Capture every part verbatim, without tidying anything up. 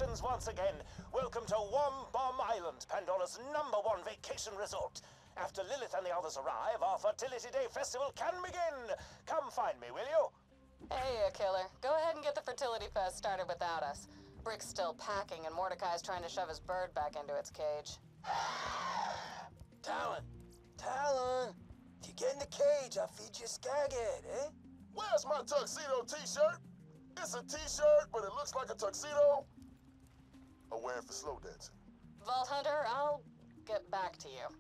Congratulations once again. Welcome to Wom-Bom Island, Pandora's number one vacation resort. After Lilith and the others arrive, our Fertility Day Festival can begin. Come find me, will you? Hey, uh, Killer. Go ahead and get the Fertility Fest started without us. Brick's still packing, and Mordecai's trying to shove his bird back into its cage. Talon! Talon! If you get in the cage, I'll feed you a skaghead, eh? Where's my tuxedo t-shirt? It's a t-shirt, but it looks like a tuxedo. I'm wearing for slow dancing. Vault Hunter, I'll get back to you.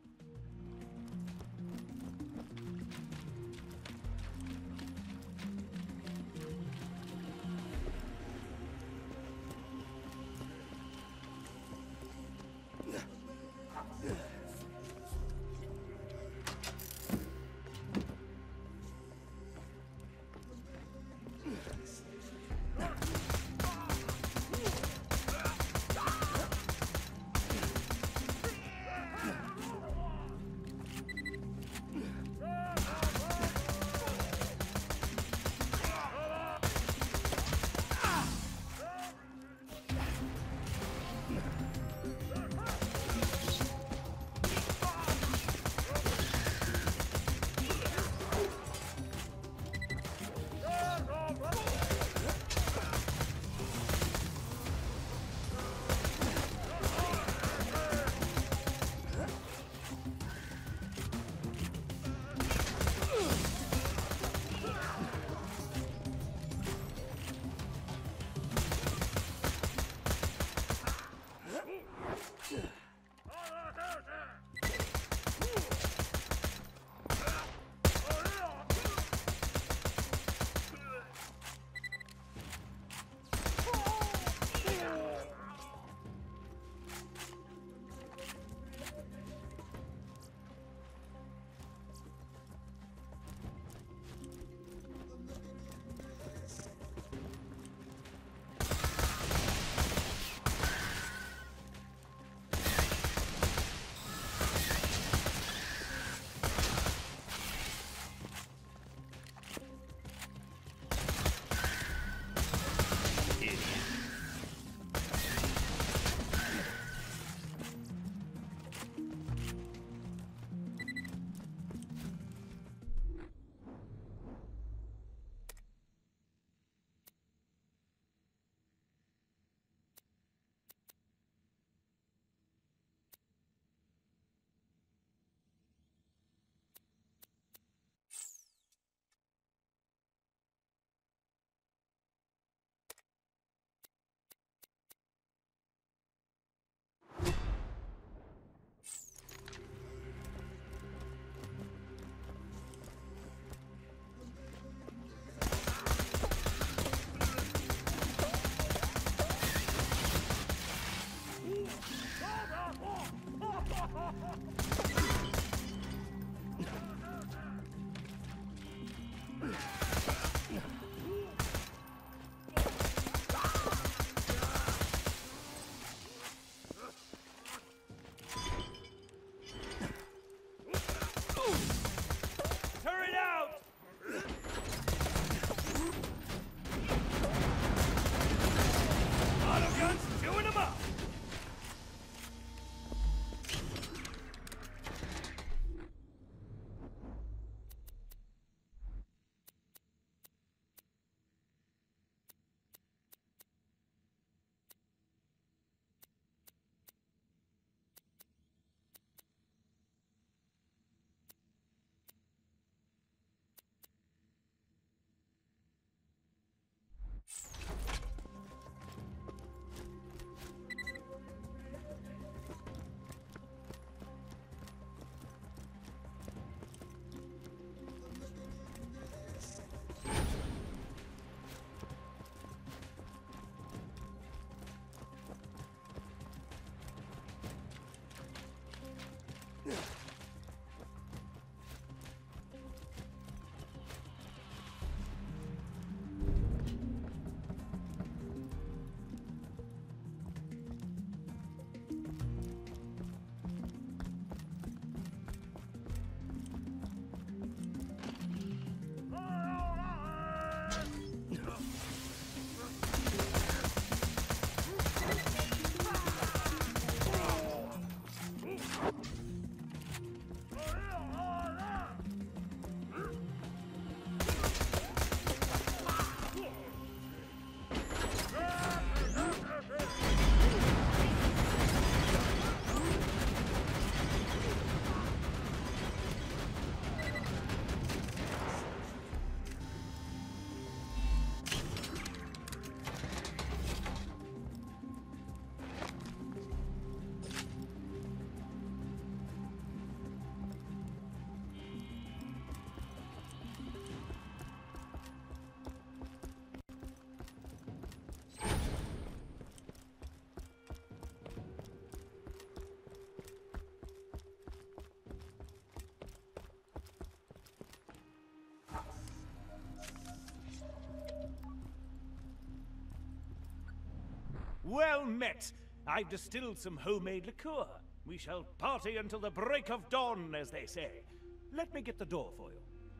well met. I've distilled some homemade liqueur. We shall party until the break of dawn, as they say. Let me get the door for you.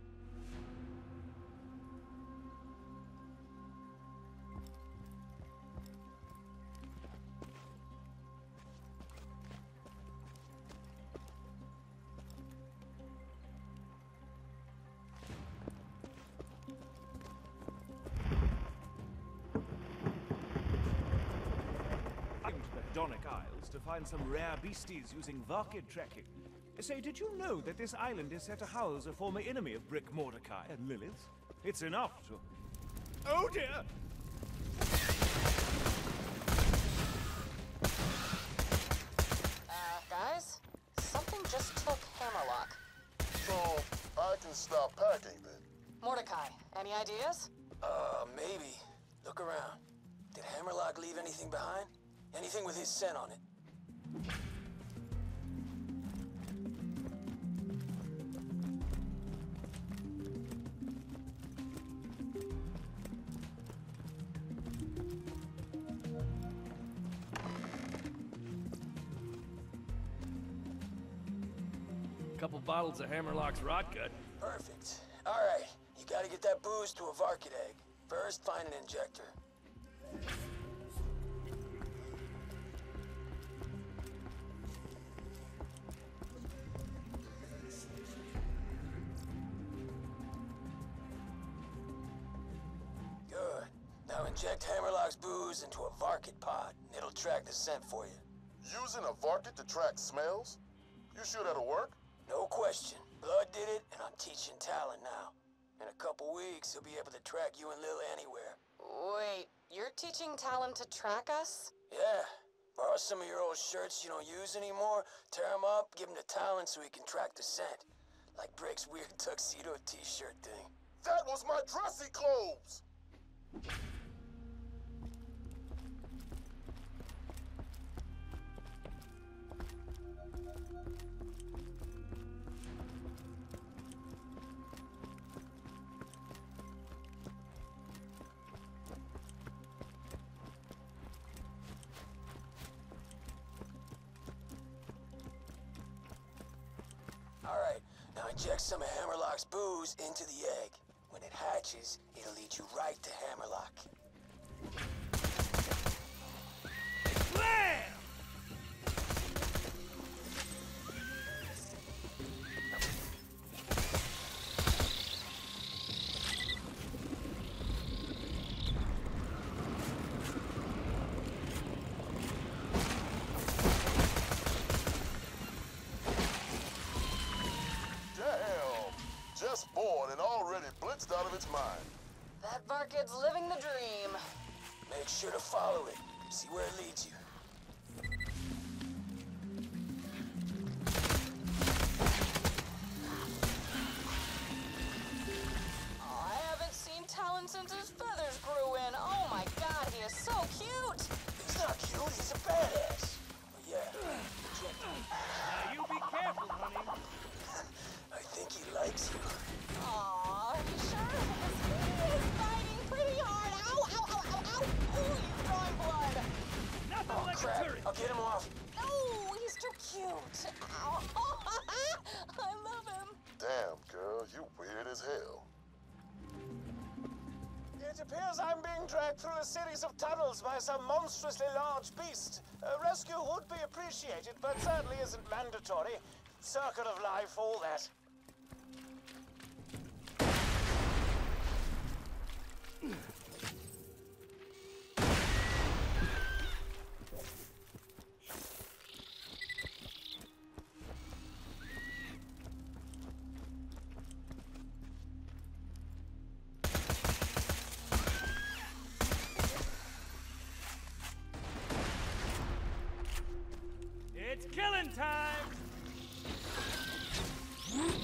Donic Isles to find some rare beasties using Varkid tracking. Say, did you know that this island is said to house a former enemy of Brick, Mordecai, and Lilith? It's enough to... Oh dear! Uh, guys? Something just took Hammerlock. So, I can stop packing then. Mordecai, any ideas? Uh, maybe. Look around. Did Hammerlock leave anything behind? Anything with his scent on it? Couple bottles of Hammerlock's rot gut. Perfect. All right, you gotta get that booze to a Varkid egg. First, find an injector. Good. Now inject Hammerlock's booze into a Varkid pod, and it'll track the scent for you. Using a Varkid to track smells? You sure that'll work? No question. Blood did it, and I'm teaching Talon now. In a couple weeks, he'll be able to track you and Lil anywhere. Wait, you're teaching Talon to track us? Yeah. Borrow some of your old shirts you don't use anymore, tear them up, give them to Talon so he can track the scent. Like Brick's weird tuxedo t-shirt thing. That was my dressy clothes! Alright, now inject some of Hammerlock's booze into the egg. When it hatches, it'll lead you right to Hammerlock. Blam! Just born and already blitzed out of its mind. That Varkid's living the dream. Make sure to follow it. See where it leads you. Oh, I haven't seen Talon since his feathers grew in. Oh my god, he is so cute! He's not cute, he's a badass. But yeah, Now you be careful, honey. I think he likes you. Aw, he sure is. He is fighting pretty hard. Ow, ow, ow, ow, ow! Ooh, he's drawing blood. Nothing Oh, like crap. a turret. I'll get him off. No, he's too cute. Ow. I love him. Damn, girl, you weird as hell. It appears I'm being dragged through a series of tunnels by some monstrously large beast. A rescue would be appreciated, but certainly isn't mandatory. Circle of life, all that. It's killing time!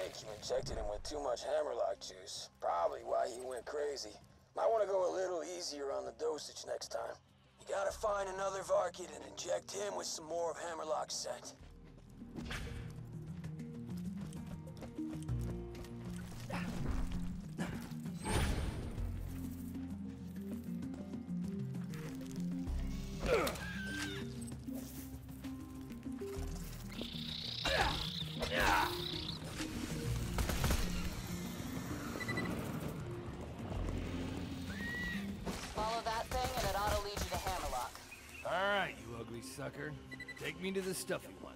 think you injected him with too much hammerlock juice. Probably why he went crazy. Might want to go a little easier on the dosage next time. You gotta find another Varkid and inject him with some more of Hammerlock's scent. Follow that thing and it ought to lead you to Hammerlock. All right, you ugly sucker. Take me to the stuffy one.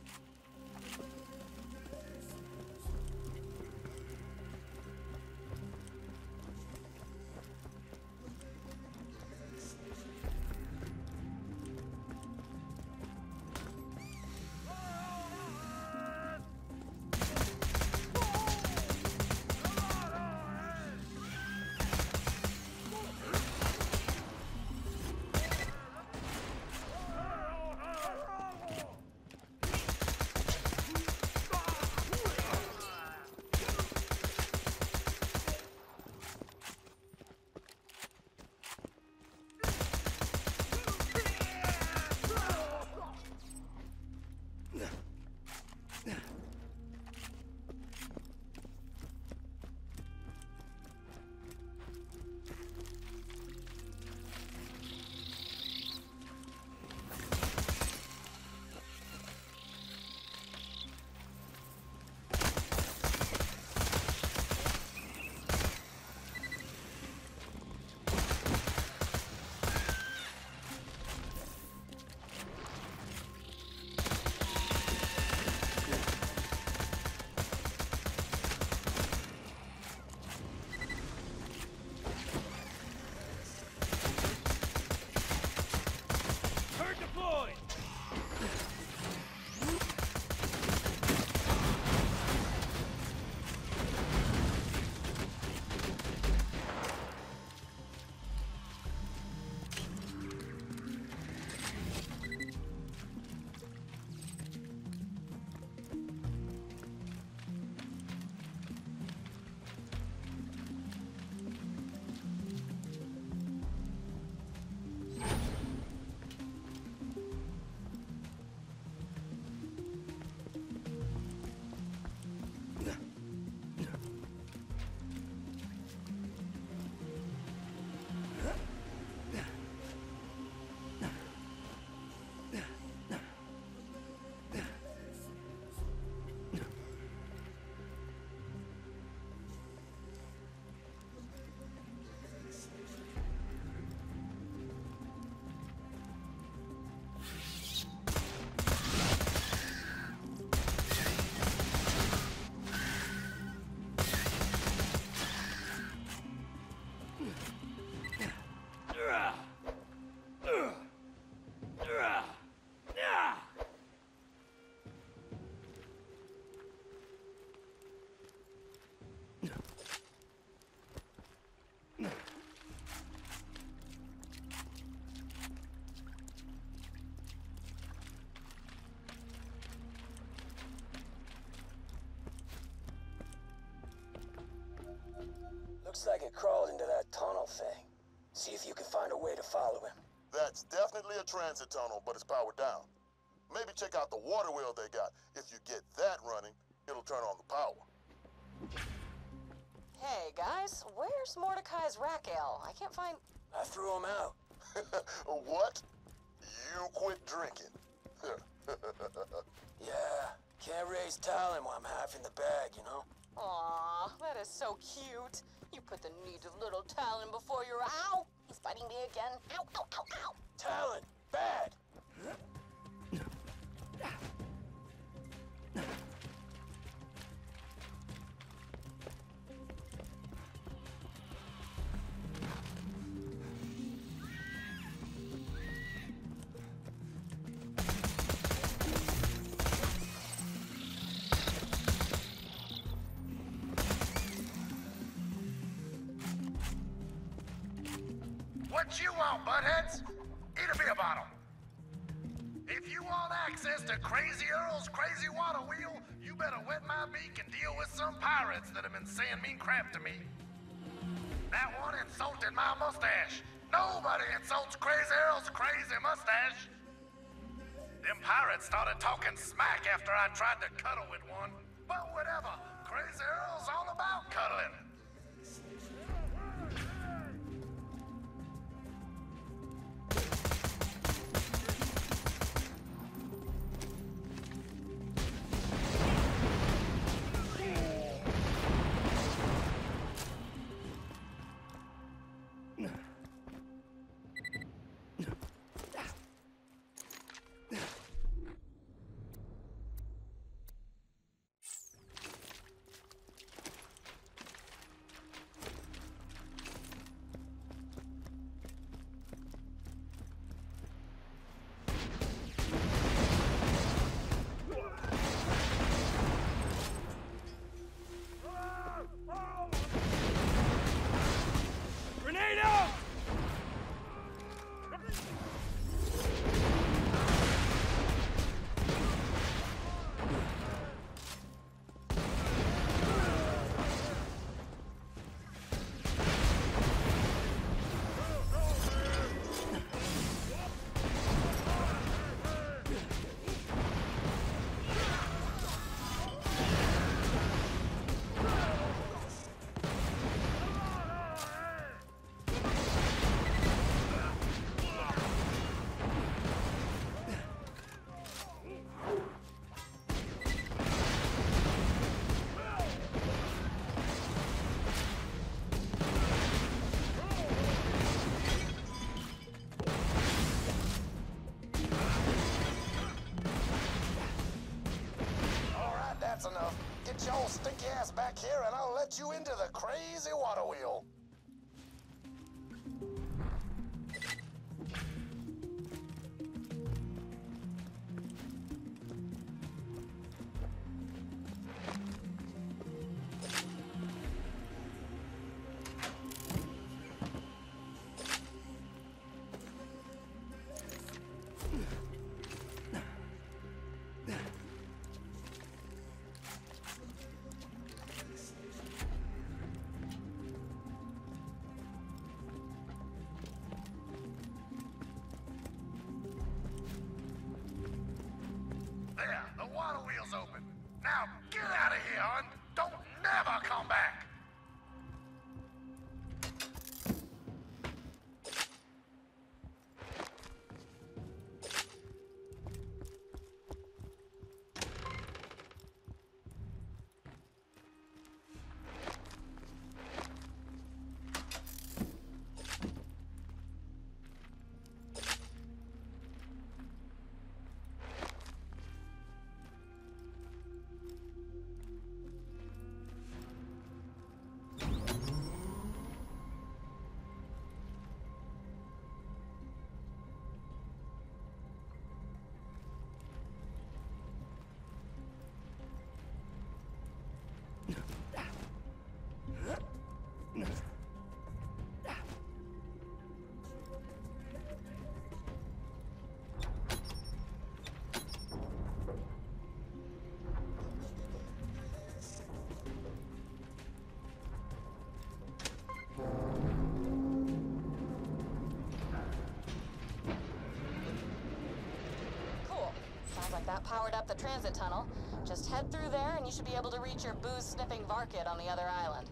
Looks like it crawled into that tunnel thing. See if you can find a way to follow him. That's definitely a transit tunnel, but it's powered down. Maybe check out the water wheel they got. If you get that running, it'll turn on the power. Hey, guys, where's Mordecai's rack ale? I can't find... I threw him out. What? You quit drinking. Yeah, can't raise Talon while I'm half in the bag, you know? Aw, that is so cute. You put the needed little Talon before your... Ow! He's biting me again. Ow, ow, ow, ow! Talon, bad! What you want, buttheads? Eat a beer bottle. If you want access to crazier Earl's crazy water wheel, you better wet my beak and deal with some pirates that have been saying mean crap to me. That one insulted my mustache. Nobody insults Crazy Earl's crazy mustache. Them pirates started talking smack after I tried to cuddle with one. But whatever, Crazy Earl's all about cuddling. That's enough. Get your stinky ass back here and I'll let you into the crazy water wheel. There, the water wheel's open. Now get out of here and don't never come back. That powered up the transit tunnel. Just head through there and you should be able to reach your booze-sniffing Varkid on the other island.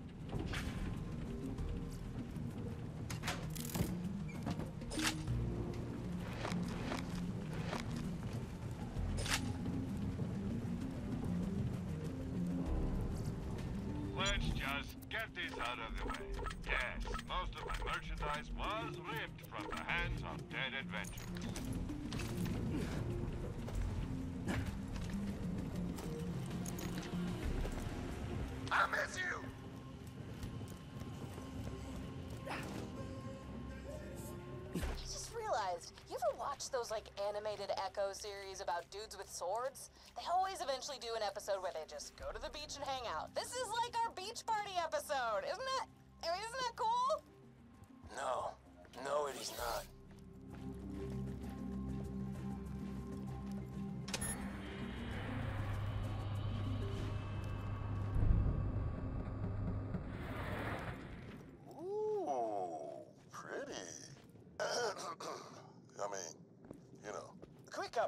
Let's just get this out of the way. Yes, most of my merchandise was ripped from the hands of dead adventurers. I miss you! I just realized, you ever watch those like animated Echo series about dudes with swords? They always eventually do an episode where they just go to the beach and hang out. This is like our beach party episode, isn't it? I mean, isn't that cool? No. No, it is not.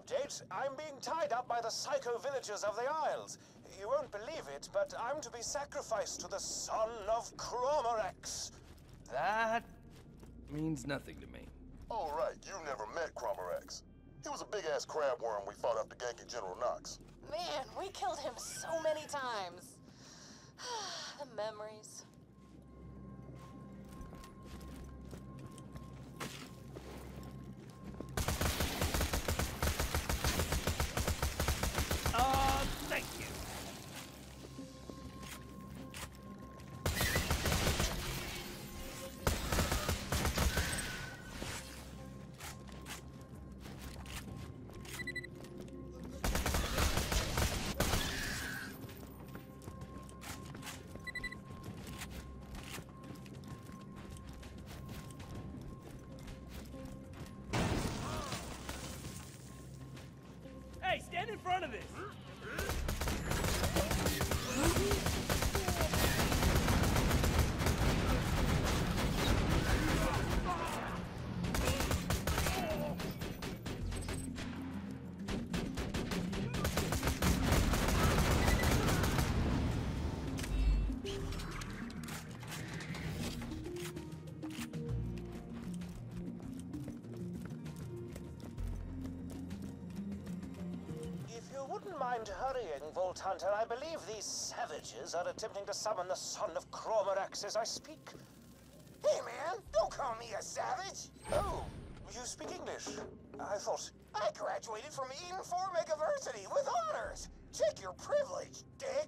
update. I'm being tied up by the psycho villagers of the Isles. You won't believe it, but I'm to be sacrificed to the son of Cromorex. That means nothing to me. Oh, right, you never met Cromorex. He was a big-ass crab worm we fought after ganking General Knox. Man, we killed him so many times. The memories. Uh, thank you. Hey, stand in front of this! If you wouldn't mind hurrying, Vault Hunter, I believe these savages are attempting to summon the son of Cromorex as I speak. Hey, man, don't call me a savage. Oh, you speak English? I thought... I graduated from Eden four Megaversity with honors. Check your privilege, dick.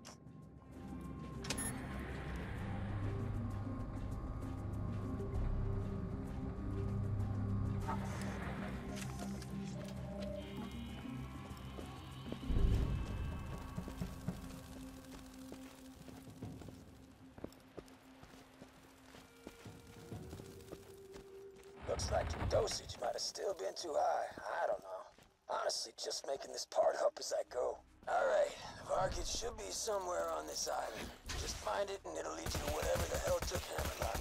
Looks like your dosage might have still been too high. I don't know. Honestly, just making this part up as I go. Alright, the Varkid should be somewhere on this island. Just find it and it'll lead you to whatever the hell took Hammerlock.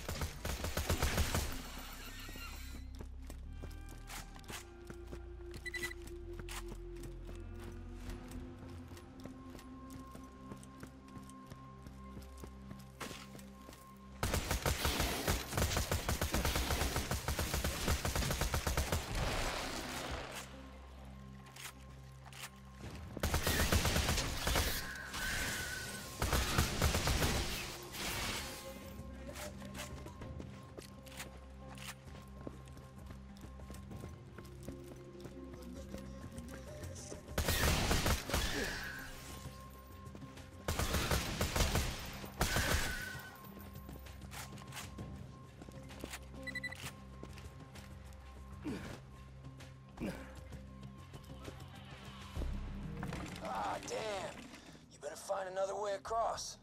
Ah, damn. You better find another way across.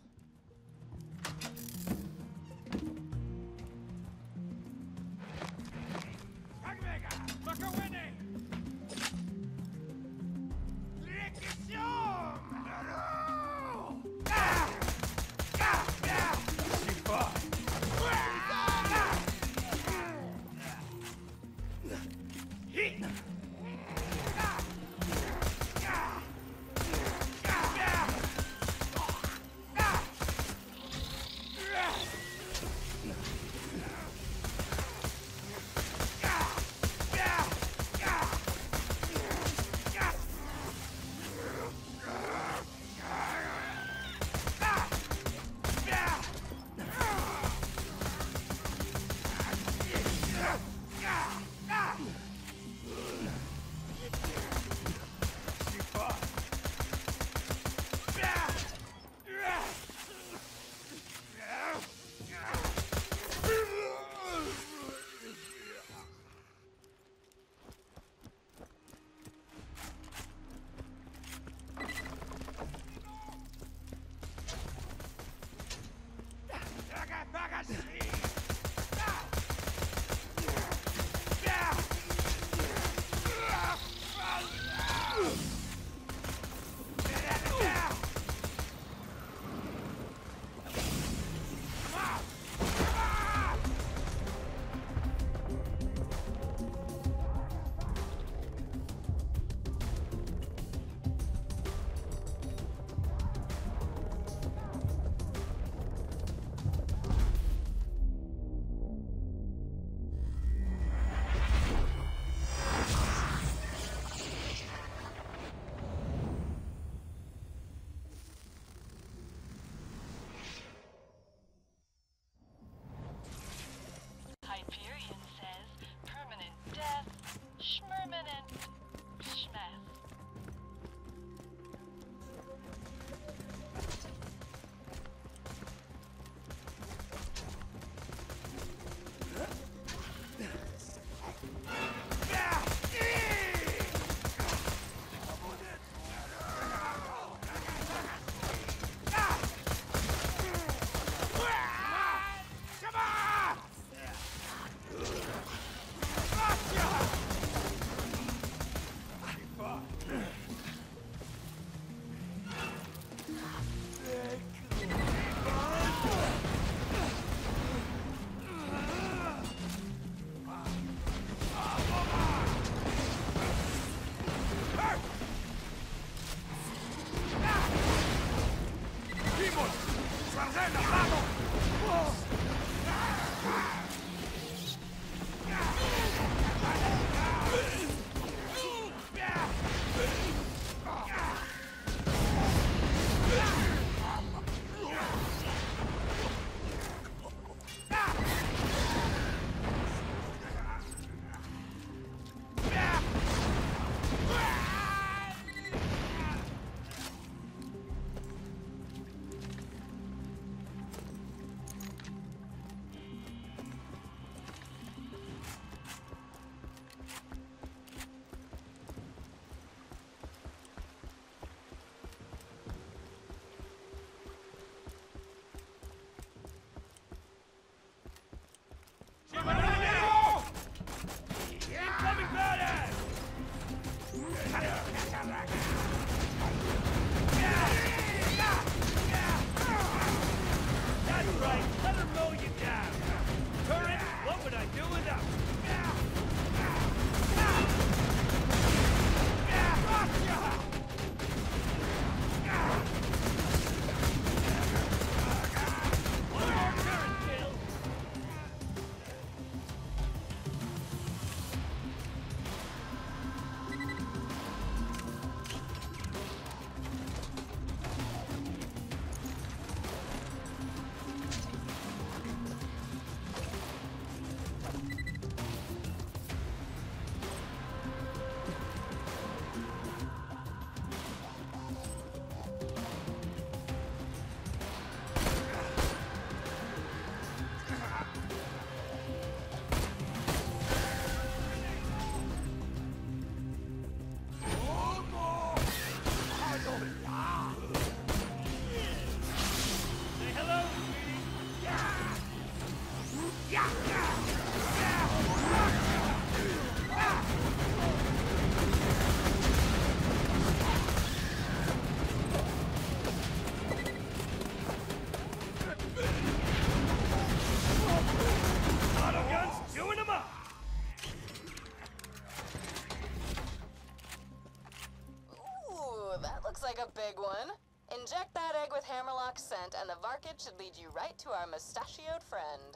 a big one. Inject that egg with Hammerlock scent, and the Varkid should lead you right to our mustachioed friend.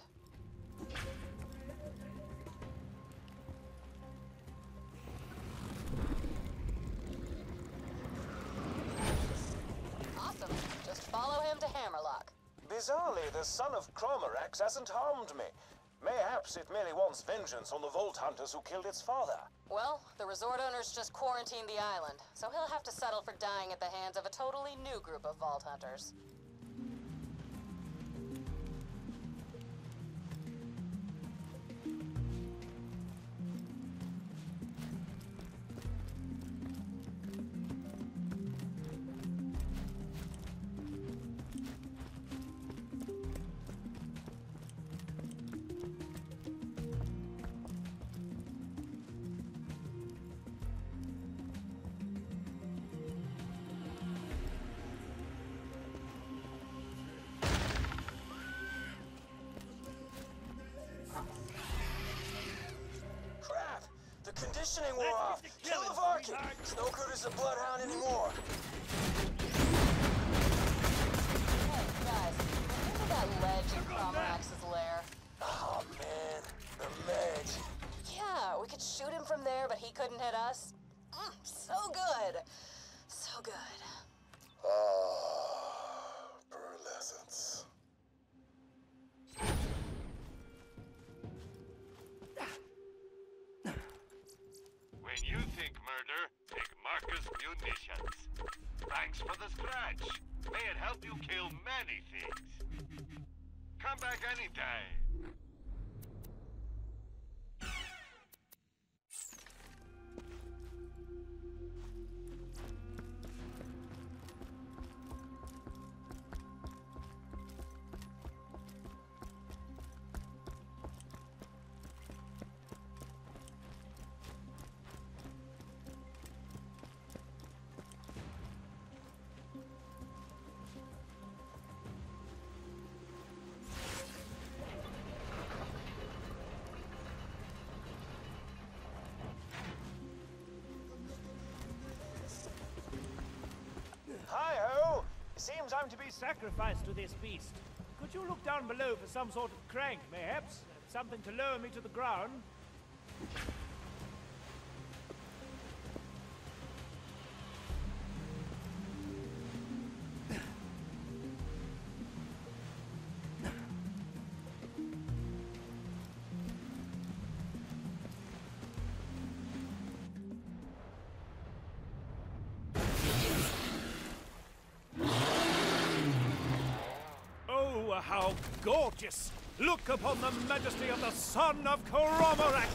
Awesome. Just follow him to Hammerlock. Bizarrely, the son of Cromorax hasn't harmed me. Mayhaps it merely wants vengeance on the Vault Hunters who killed its father. Well, the resort owners just quarantined the island, so he'll have to settle for dying at the hands of a totally new group of Vault Hunters. Conditioning wore off. Kill the Varkid. It's no good as a bloodhound anymore. Hey, guys, remember that ledge in Cromorax's lair? Oh, man. The ledge. Yeah, we could shoot him from there, but he couldn't hit us. Mm, so good. So good. Ah, pearlescence. When you think murder, take Marcus Munitions. Thanks for the scratch. May it help you kill many things. Come back anytime. Hi-ho! Seems I'm to be sacrificed to this beast. Could you look down below for some sort of crank, mayhaps? Something to lower me to the ground? How gorgeous! Look upon the majesty of the son of Cromorax!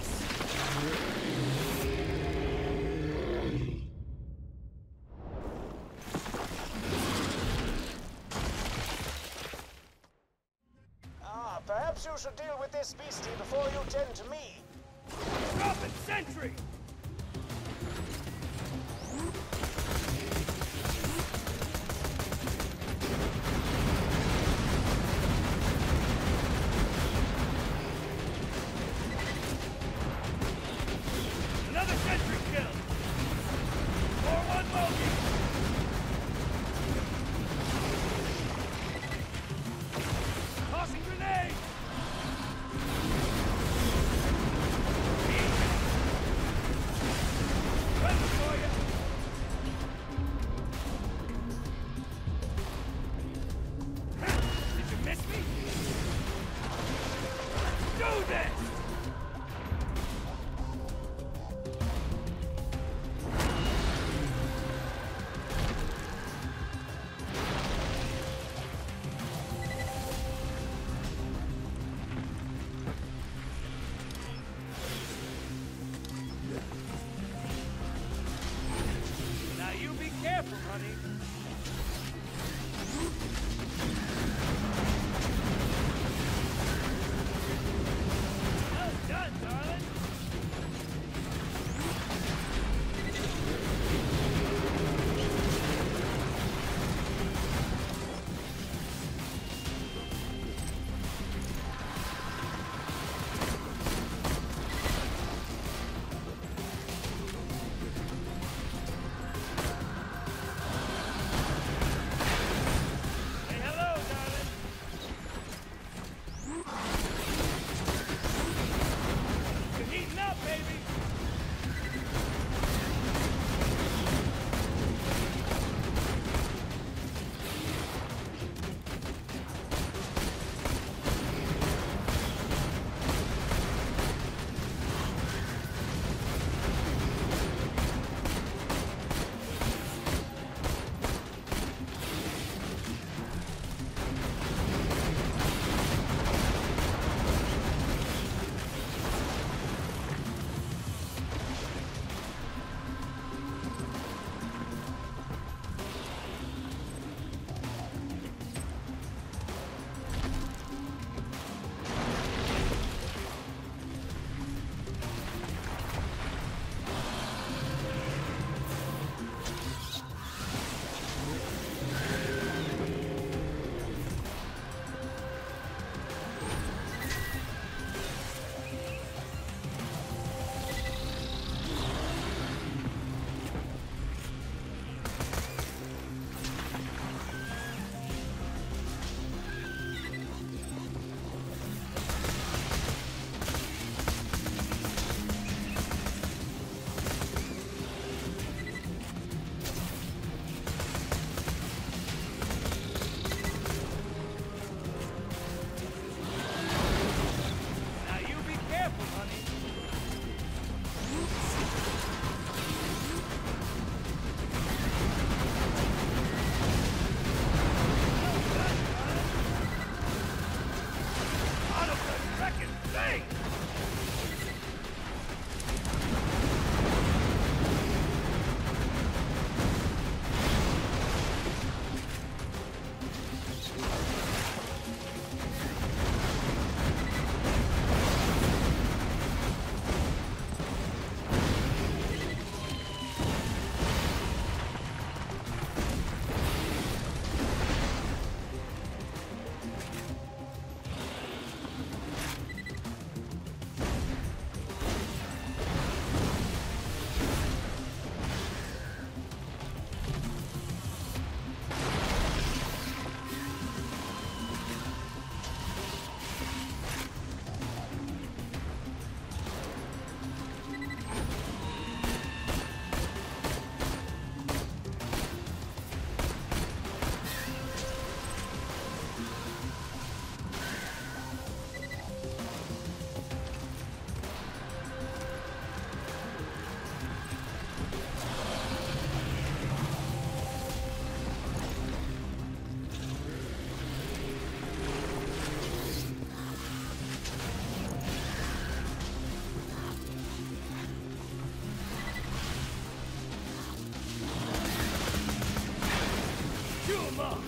Ah, perhaps you should deal with this beastie before you tend to me. Drop it, sentry! him up!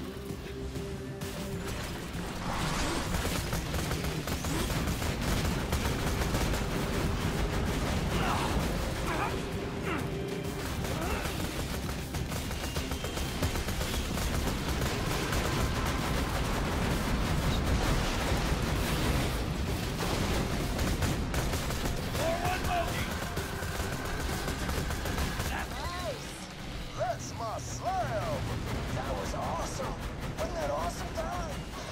That's my slam! That was awesome! Wasn't that awesome, Don?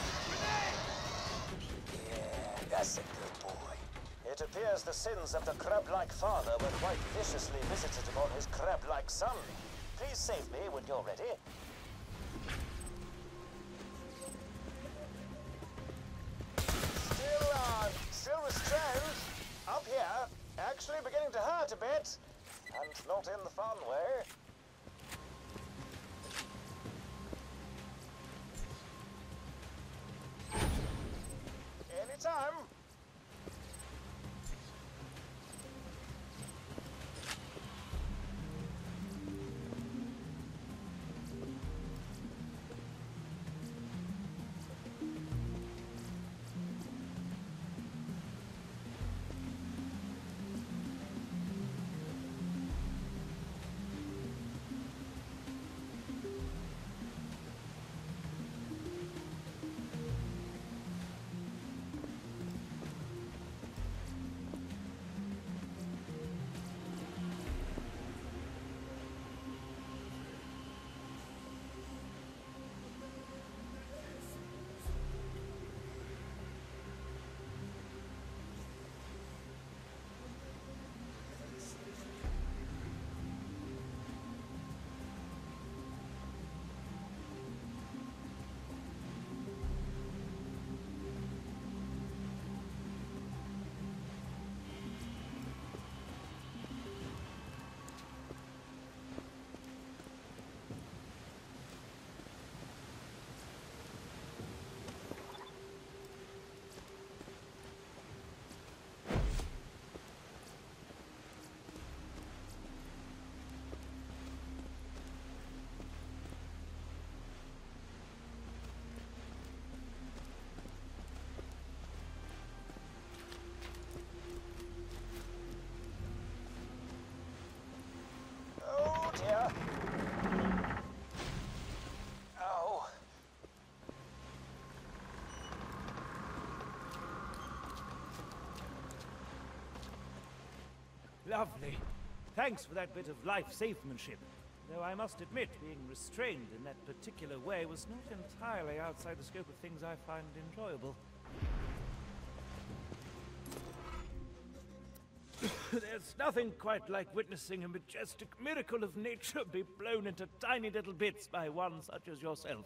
Yeah, that's a good boy. It appears the sins of the crab-like father were quite viciously visited upon his crab-like son. Please save me when you're ready. Still, uh, still restrained. Up here. Actually beginning to hurt a bit. And not in the fun way. Anytime. Oh dear. Oh. Lovely. Thanks for that bit of life-savemanship. Though I must admit, being restrained in that particular way was not entirely outside the scope of things I find enjoyable. There's nothing quite like witnessing a majestic miracle of nature be blown into tiny little bits by one such as yourself.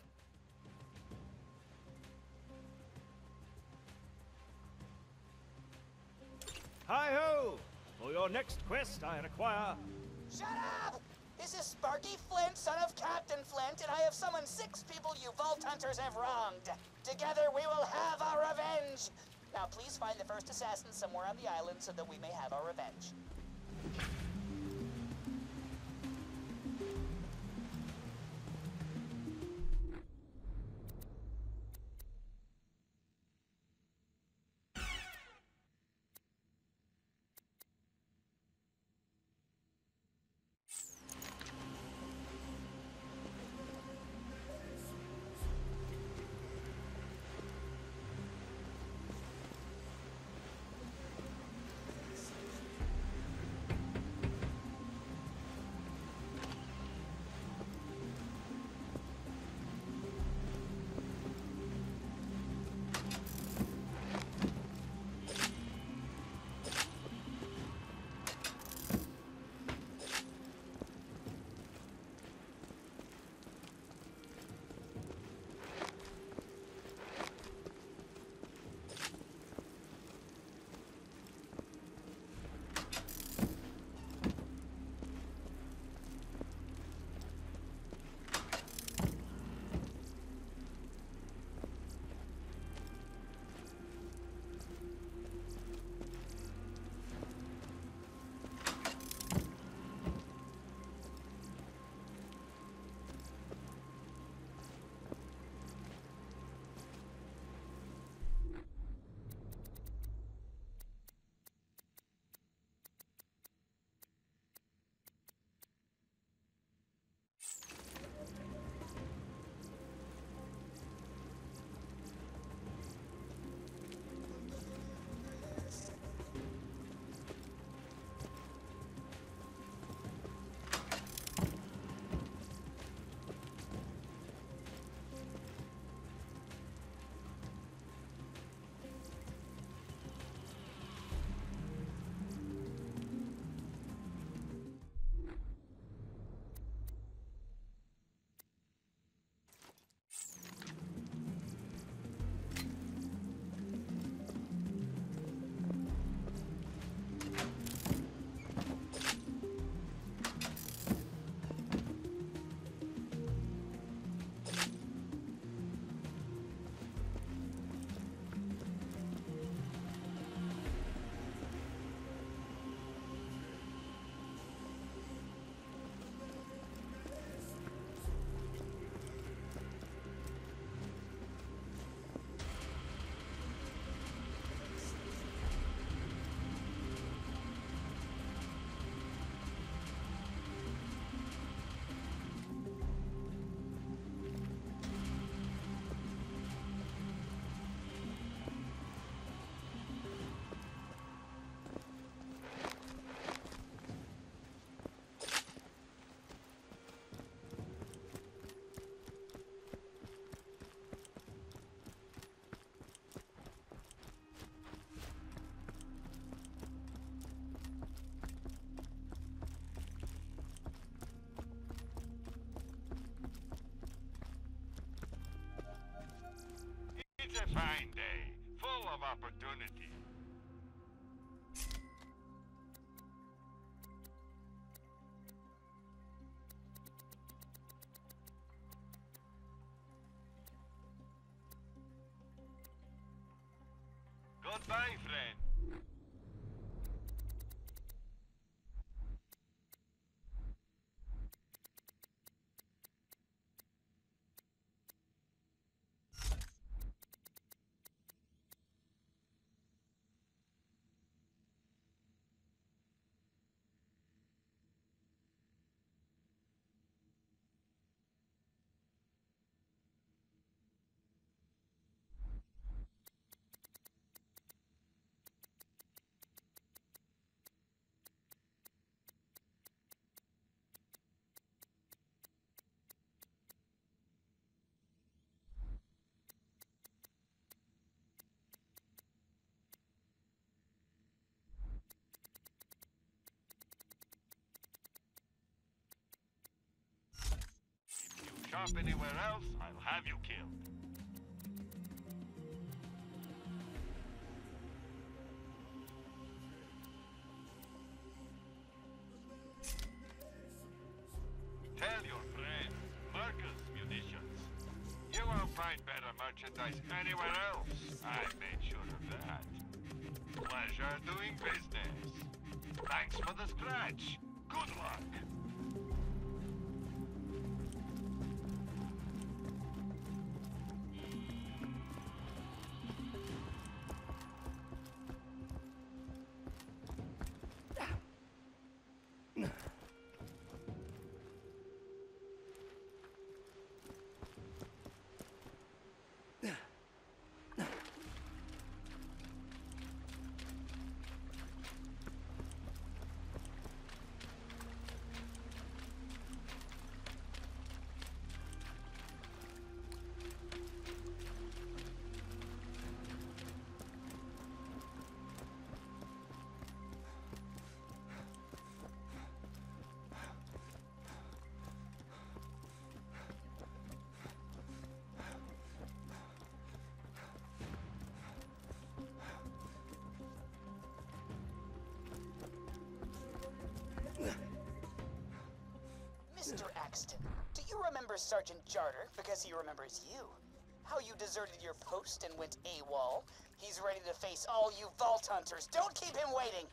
Hi-ho! For your next quest, I require... Shut up! This is Sparky Flint, son of Captain Flint, and I have summoned six people you Vault Hunters have wronged. Together we will have our revenge! Now please find the first assassin somewhere on the island so that we may have our revenge. opportunity. Goodbye, friend. Shop anywhere else, I'll have you killed. Tell your friend, Marcus Munitions. You won't find better merchandise anywhere else. I made sure of that. Pleasure doing business. Thanks for the scratch. Good luck. Mister Axton, do you remember Sergeant Jarter? Because he remembers you. How you deserted your post and went AWOL. He's ready to face all you Vault Hunters. Don't keep him waiting!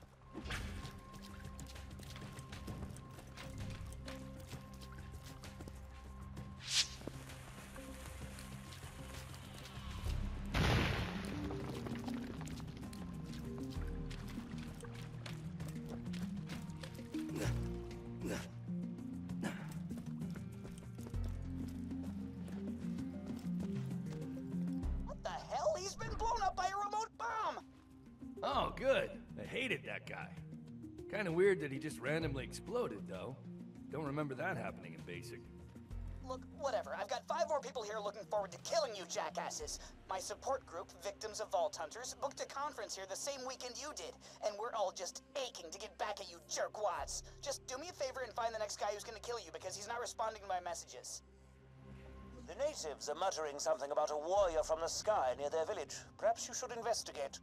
Oh, good. I hated that guy. Kinda weird that he just randomly exploded, though. Don't remember that happening in Basic. Look, whatever. I've got five more people here looking forward to killing you jackasses. My support group, Victims of Vault Hunters, booked a conference here the same weekend you did, and we're all just aching to get back at you jerkwads. Just do me a favor and find the next guy who's gonna kill you, because he's not responding to my messages. The natives are muttering something about a warrior from the sky near their village. Perhaps you should investigate.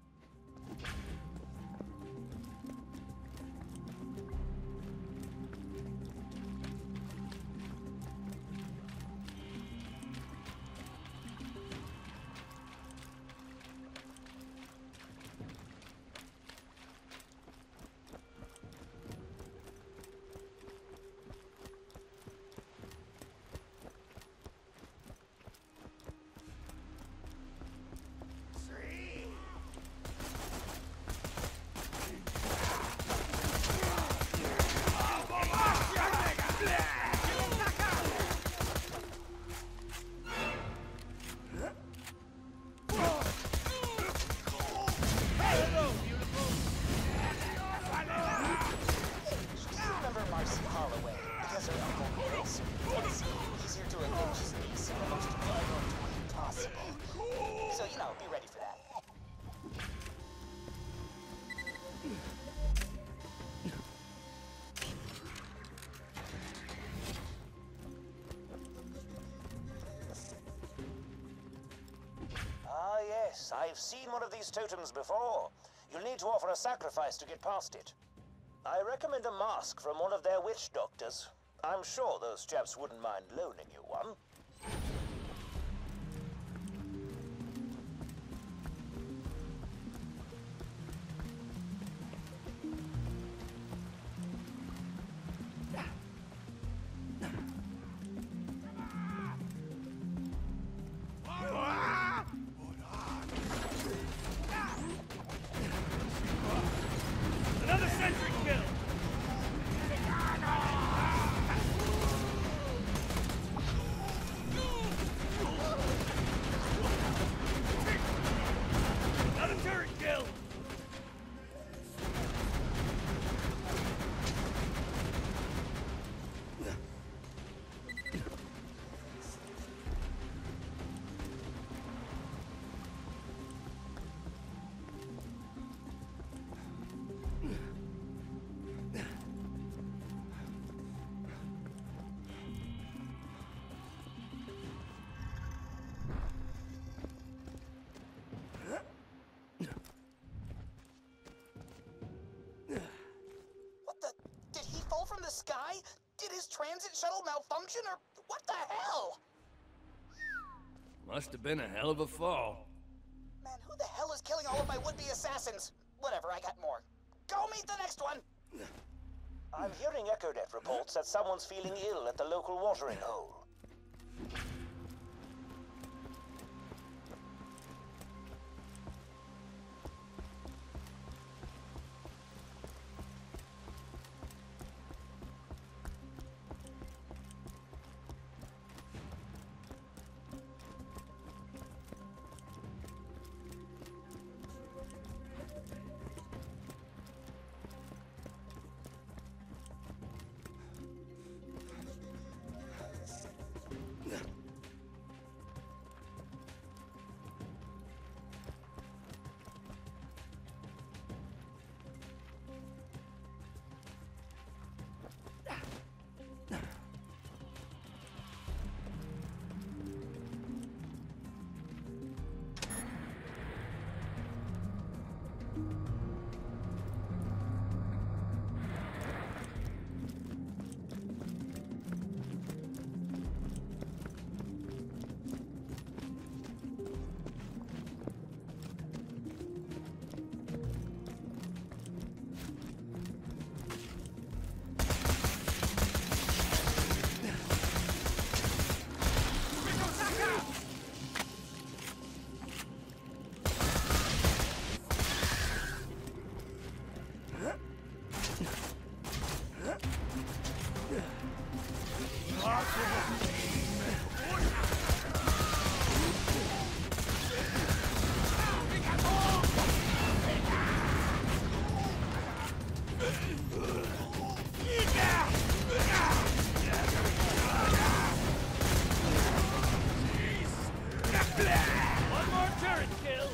yes, I've seen one of these totems before. You'll need to offer a sacrifice to get past it. I recommend a mask from one of their witch doctors. I'm sure those chaps wouldn't mind loaning you one. Another sentry kill! Another turret kill! What the? Did he fall from the sky? Did his transit shuttle malfunction, or what the hell? Must have been a hell of a fall. Man, who the hell is killing all of my would-be assassins? Whatever, I got more. Go meet the next one! I'm hearing Echonet reports that someone's feeling ill at the local watering hole. One more turret kill!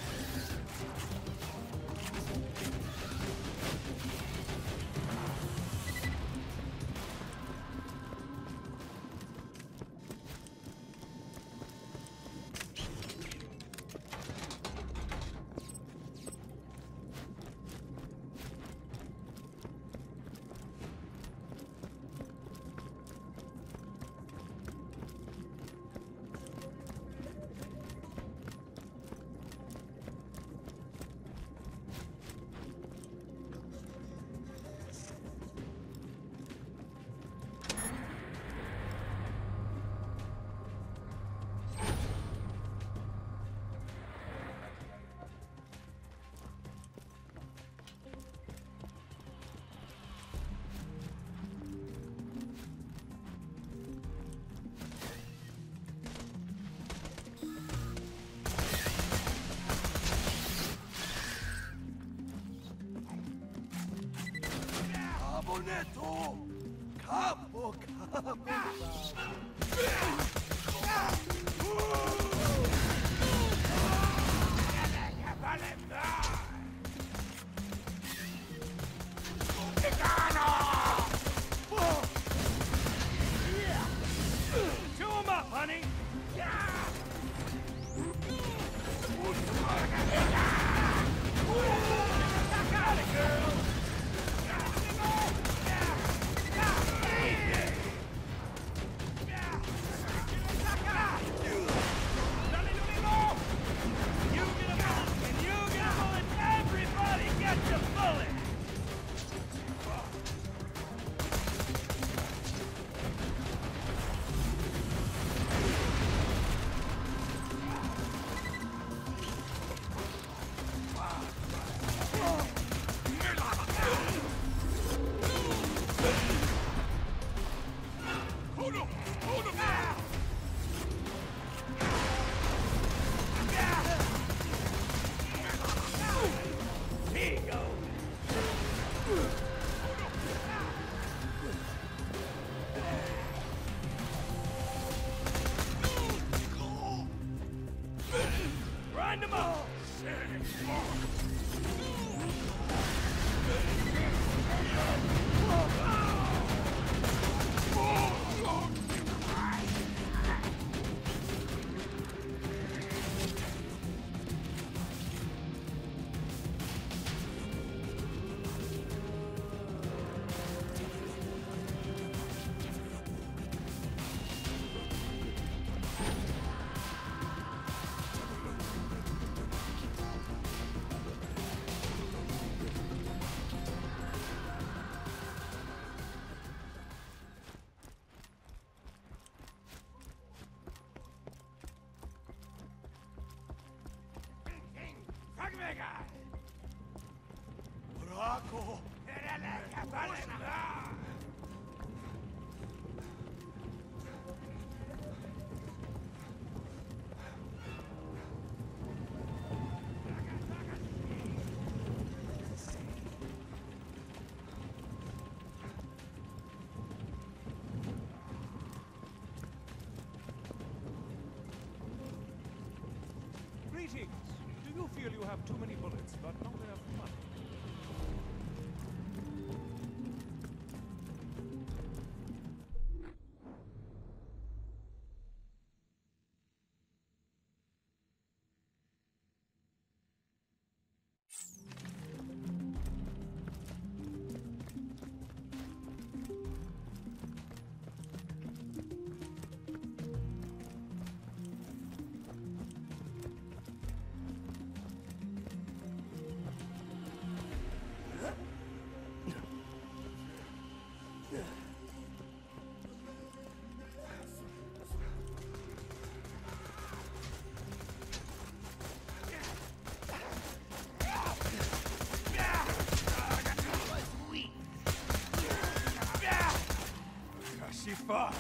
Neto! Capo, capo! Chew him up, honey! Greetings. Do you feel you have too many bullets, but not enough money? Kashifa!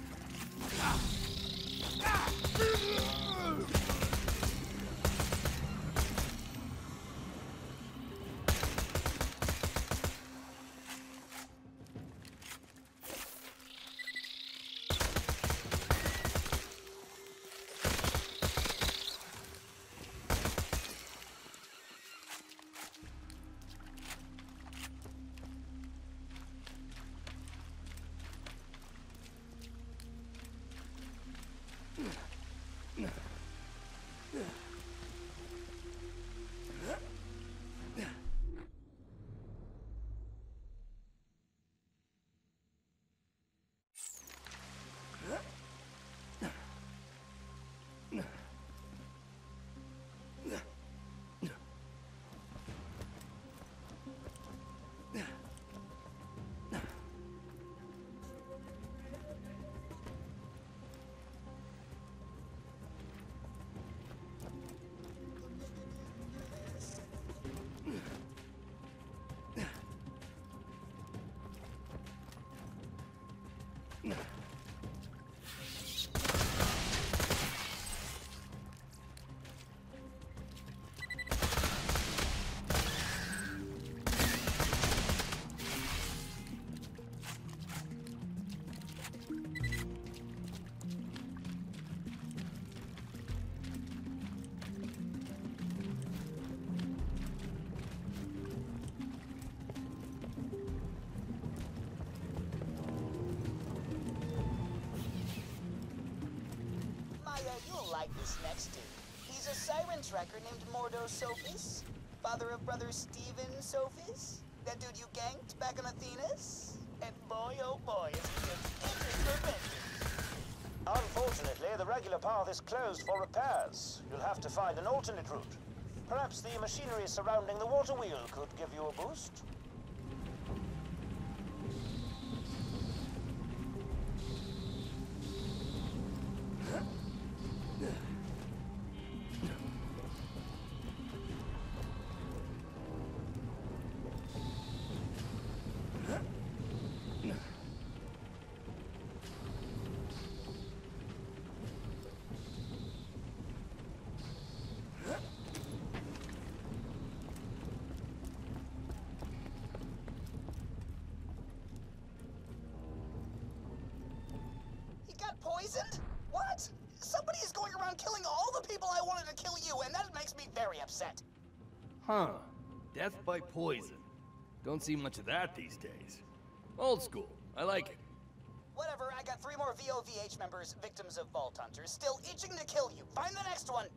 Like this next dude. He's a siren tracker named Mordo Sophis, father of brother Steven Sophis, that dude you ganked back on Athenas. And boy, oh boy, is he just itching for vengeance. Unfortunately, the regular path is closed for repairs. You'll have to find an alternate route. Perhaps the machinery surrounding the water wheel could give you a boost. Poisoned? What? Somebody is going around killing all the people I wanted to kill you, and that makes me very upset. set. Huh. Death by poison. Don't see much of that these days. Old school. I like it. Whatever, I got three more V O V H members, victims of Vault Hunters, still itching to kill you. Find the next one!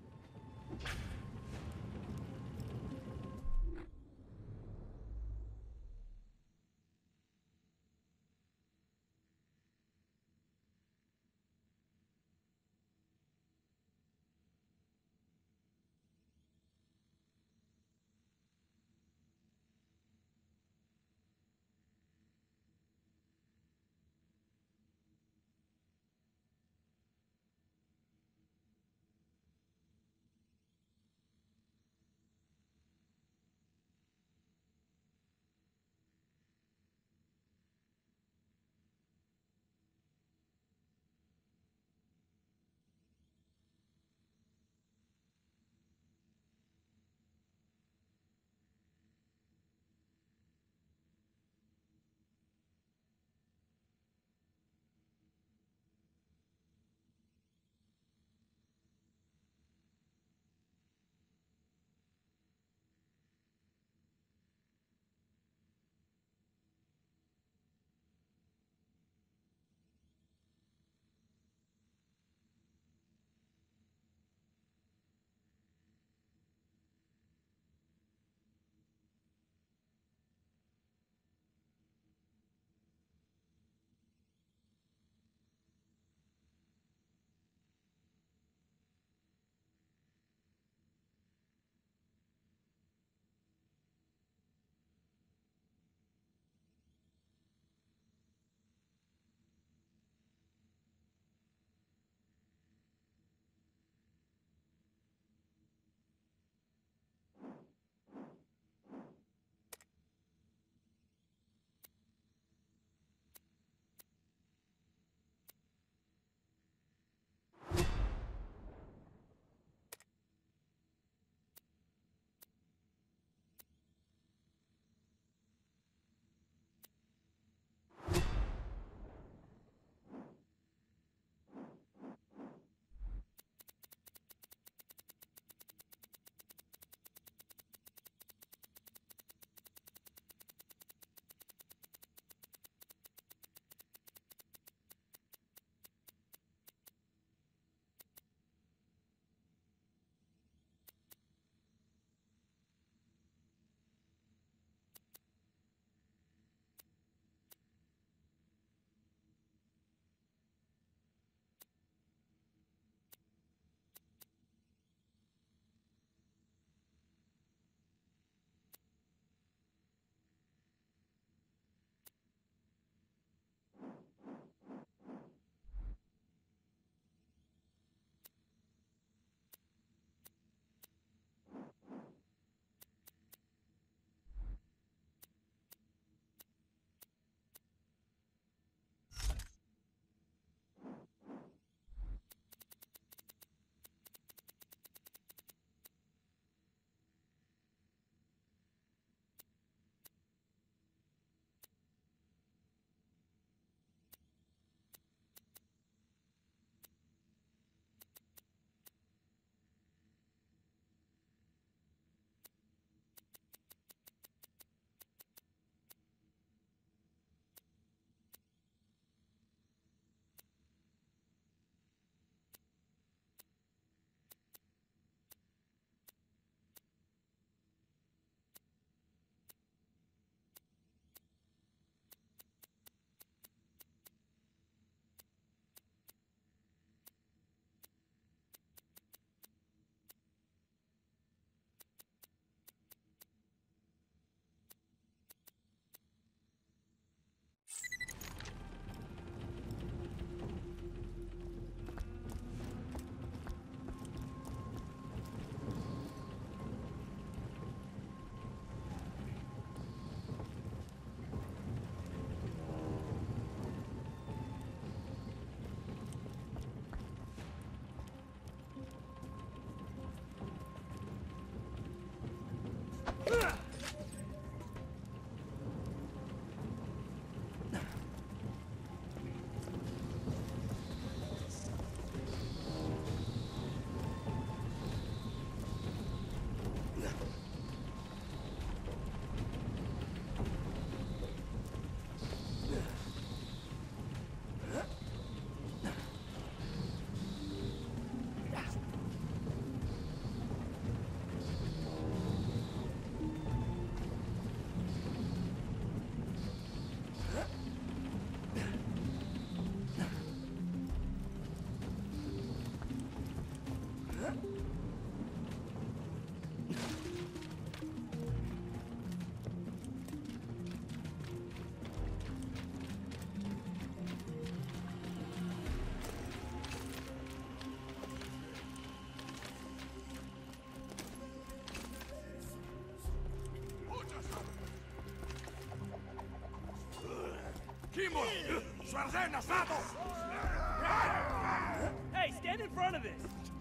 Hey, stand in front of this!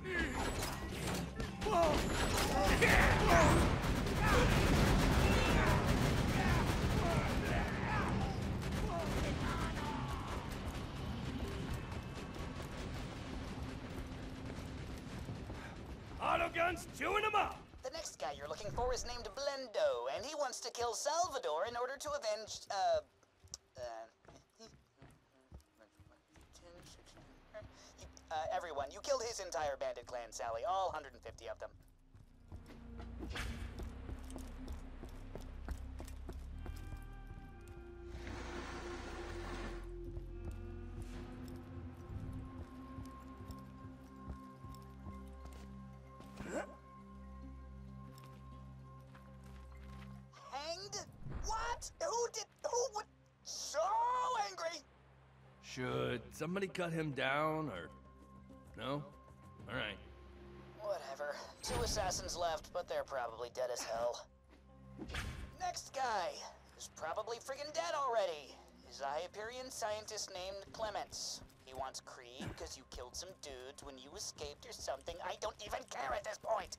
Auto guns chewing them up! The next guy you're looking for is named Blendo, and he wants to kill Salvador in order to avenge, uh... uh Uh, everyone. You killed his entire bandit clan, Sally. All one hundred fifty of them. Hanged? What? Who did... Who would... So angry! Should somebody cut him down, or... No? Alright. Whatever. Two assassins left, but they're probably dead as hell. Next guy, who's probably friggin' dead already, is a Hyperion scientist named Clements. He wants Creed because you killed some dudes when you escaped or something. I don't even care at this point!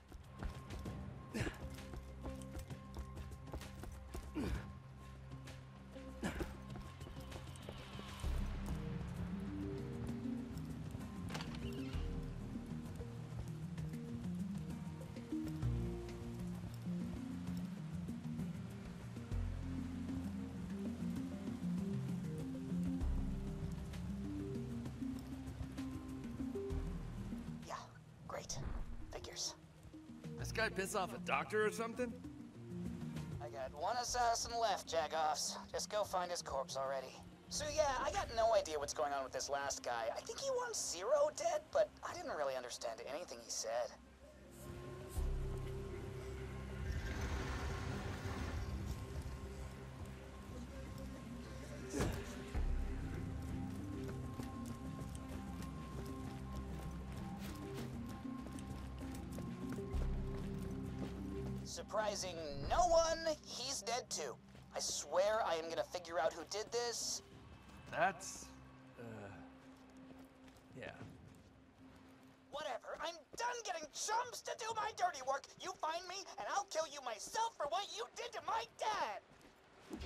Figures. This guy piss off a doctor or something? I got one assassin left, Jagoffs. Just go find his corpse already. So yeah, I got no idea what's going on with this last guy. I think he wants Zero dead, but I didn't really understand anything he said. Surprising no one, he's dead too. I swear I am gonna figure out who did this. That's... uh... yeah. Whatever, I'm done getting chumps to do my dirty work. You find me, and I'll kill you myself for what you did to my dad!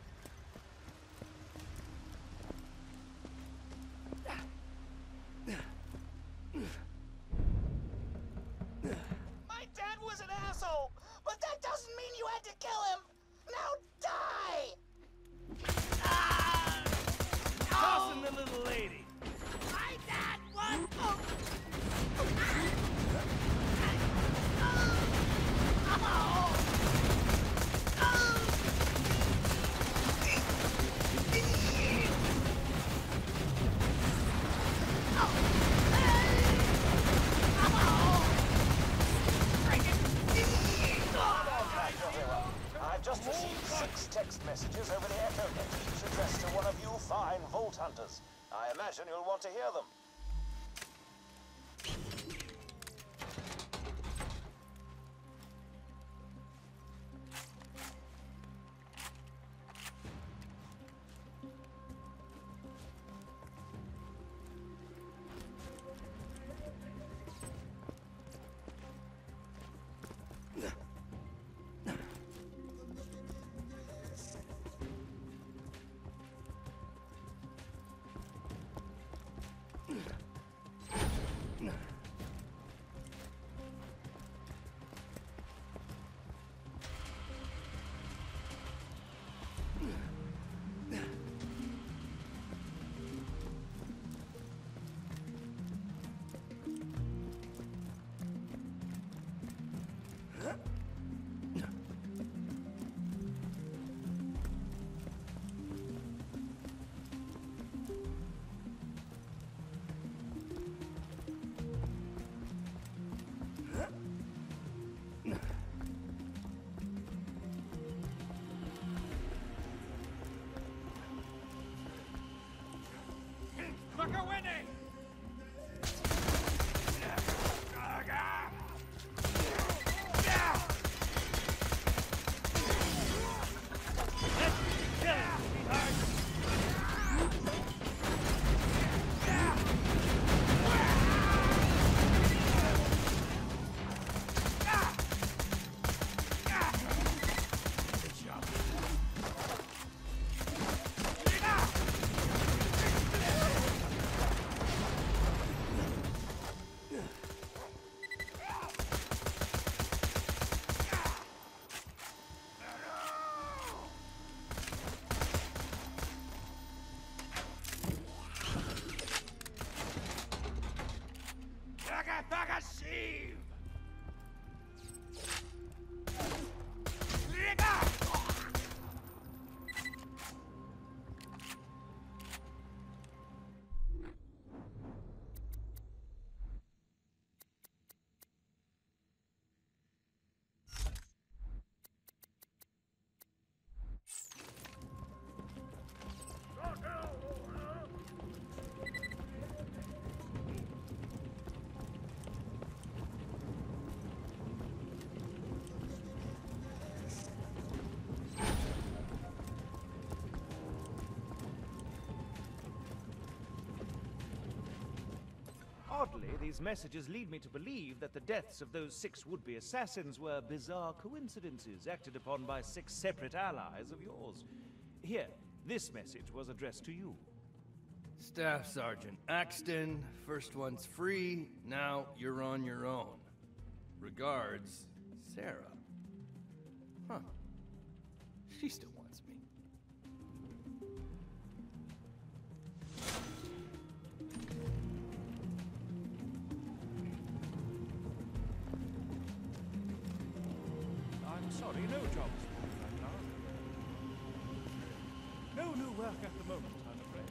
My dad was an asshole! But that doesn't mean you had to kill him! Now die! Ah! Tossing the little lady. My dad was... Oh. I've just received six text messages over the Echo Net, each addressed to one of you fine Vault Hunters. I imagine you'll want to hear them. death like a sieve! Oddly, these messages lead me to believe that the deaths of those six would-be assassins were bizarre coincidences acted upon by six separate allies of yours. Here, this message was addressed to you. Staff Sergeant Axton, first one's free, now you're on your own. Regards, Sarah. Huh. She still wants me. I'm sorry, no jobs right now. No new work at the moment, I'm afraid.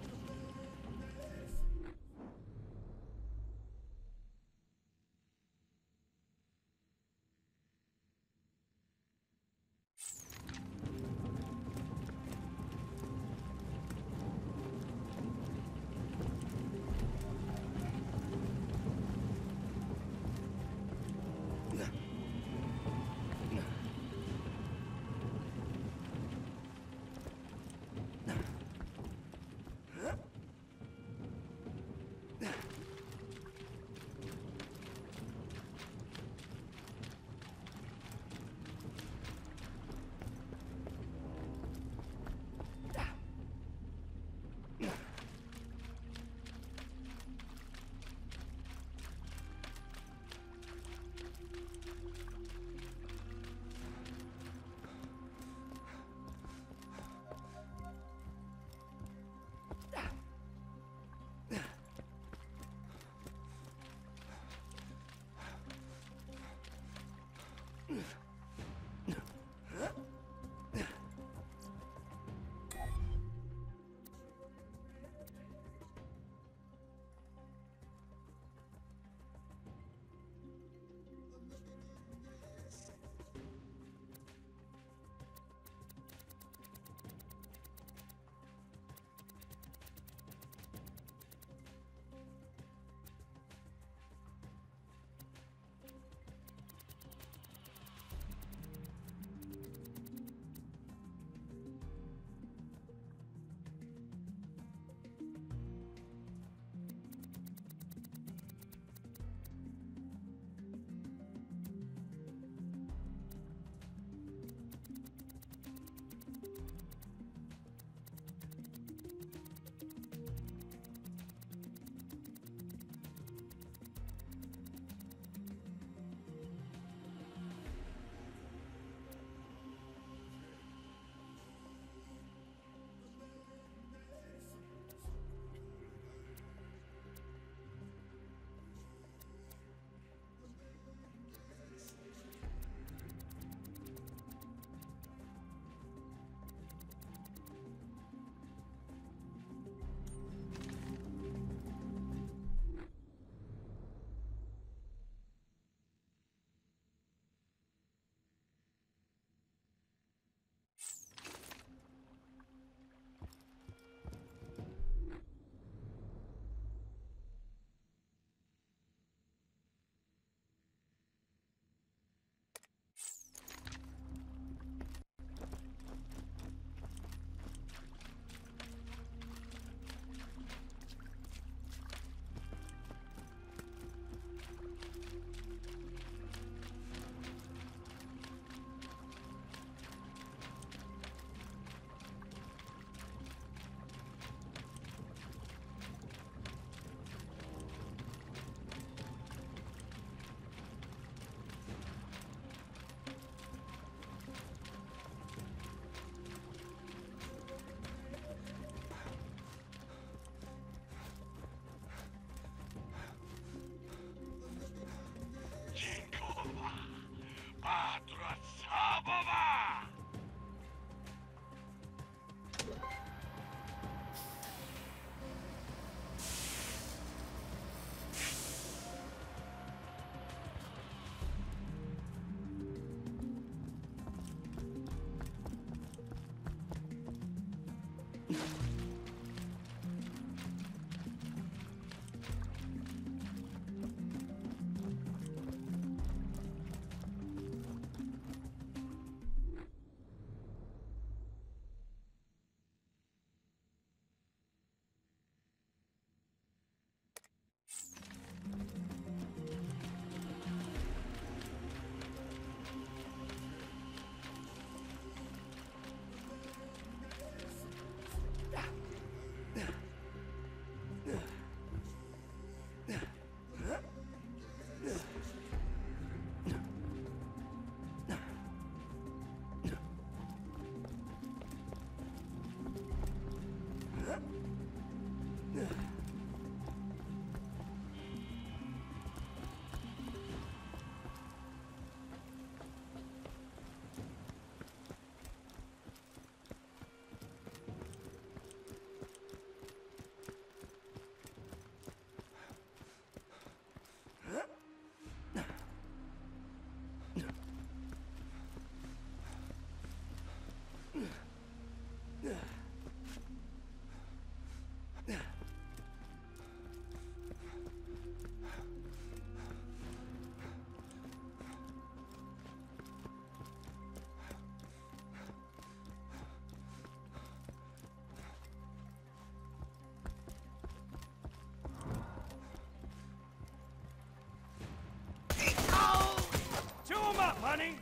up, honey!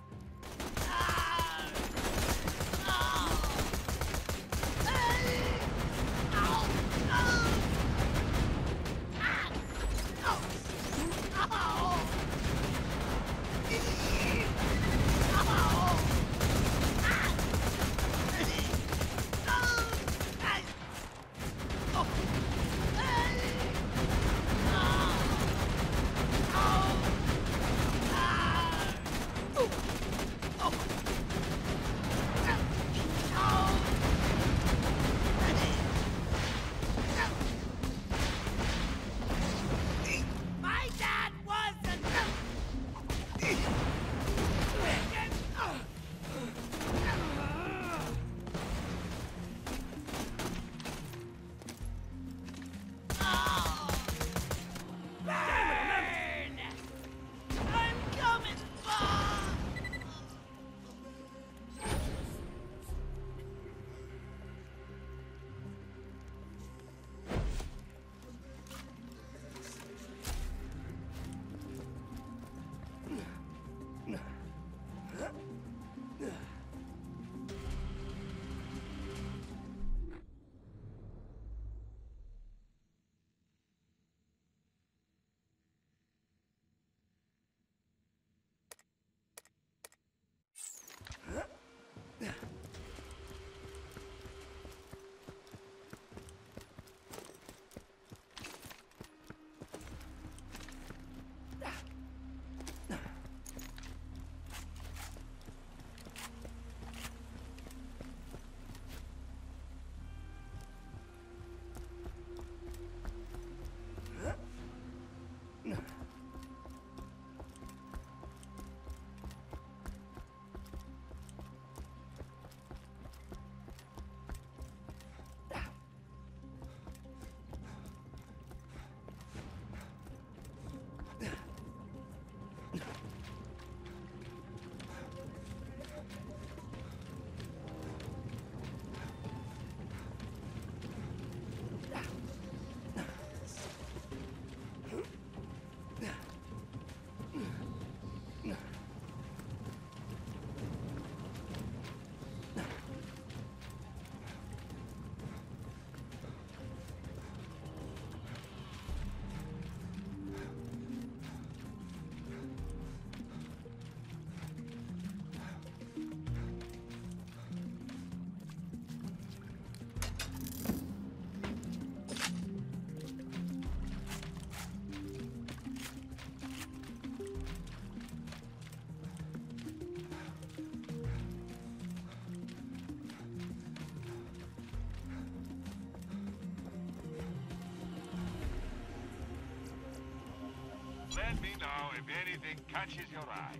Let me know if anything catches your eye.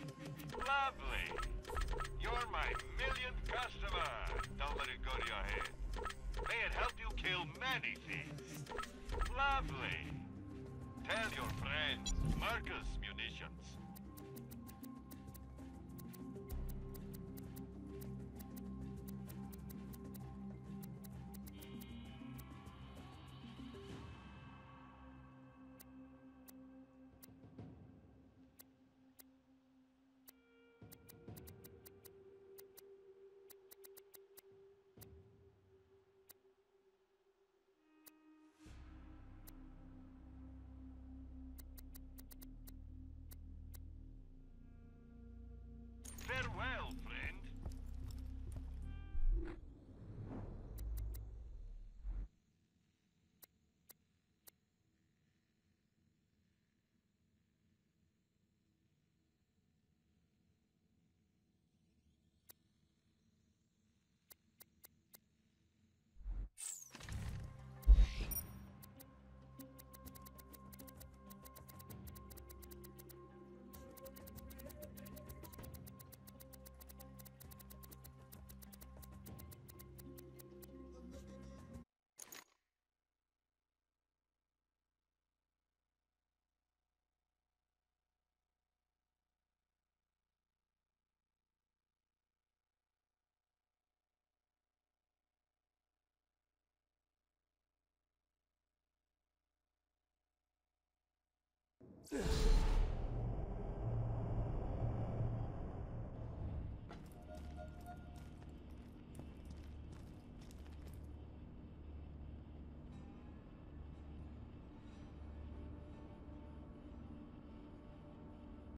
Lovely. You're my millionth customer. Don't let it go to your head. May it help you kill many things. Lovely. Tell your friends, Marcus Munitions. Farewell, friend. Ugh.